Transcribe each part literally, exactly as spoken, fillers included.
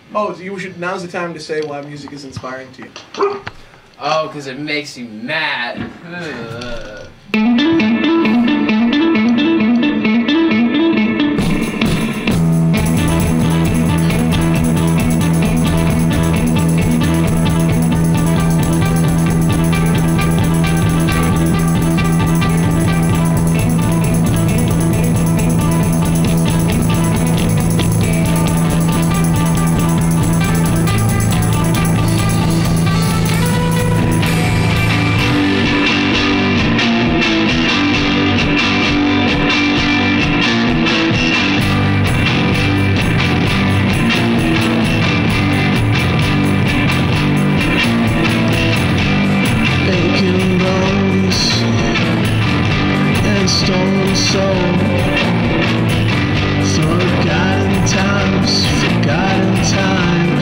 Oh, you should. Now's the time to say why music is inspiring to you. Oh, because it makes you mad. Ugh. Forgotten times, forgotten times.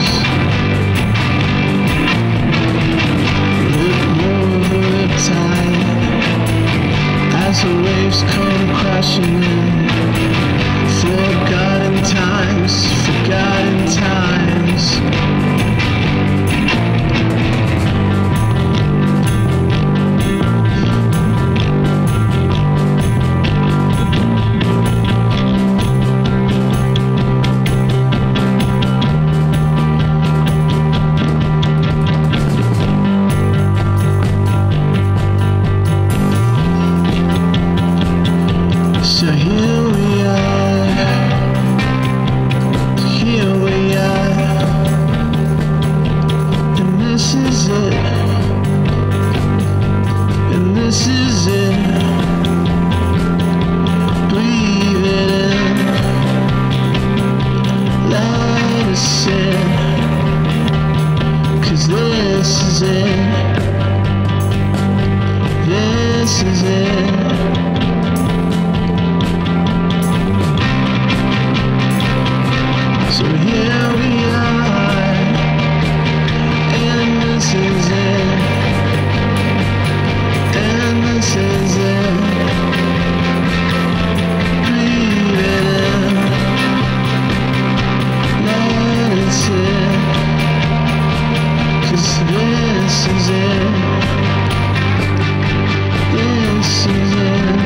Look more riptide as the waves come crashing in. Forgotten times, forgotten times. So here we are, here we are, and this is it, and this is it. Breathe it in, let us in, 'cause this is it, this is it. So here we are, and this is it, and this is it. Breathe it in, let it sit, 'cause this is it, this is it.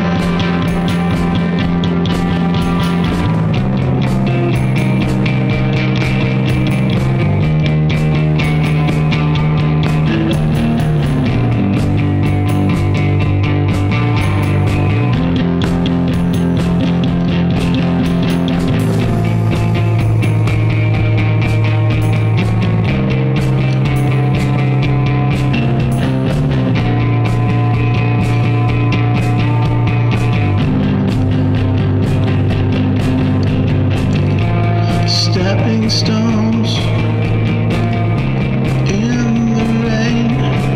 Stepping stones in the rain,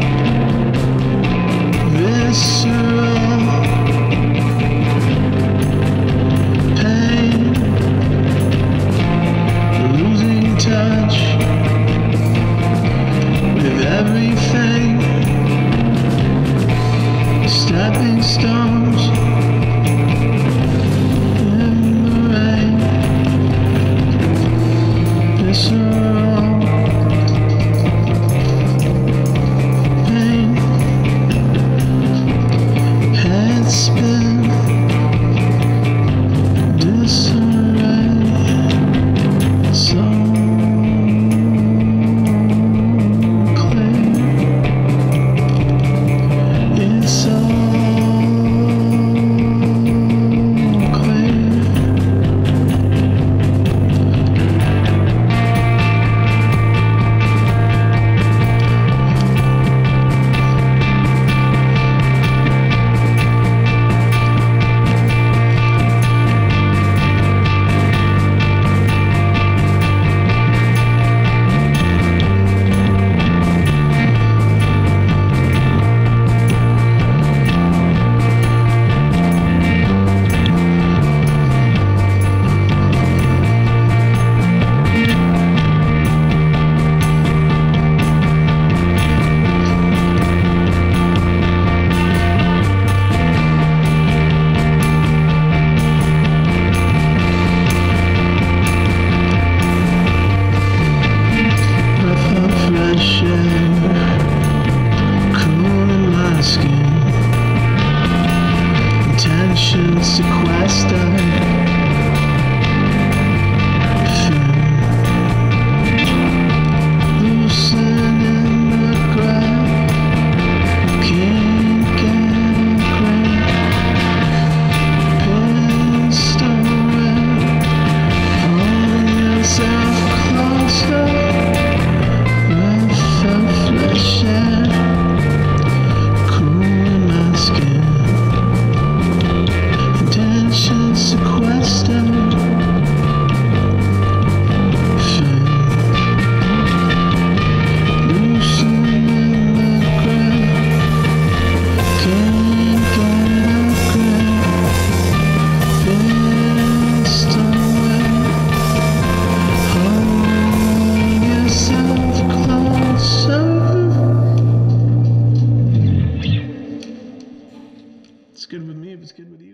visceral pain, losing touch with everything. Stepping stones in the rain. So It's good with me if it's good with you.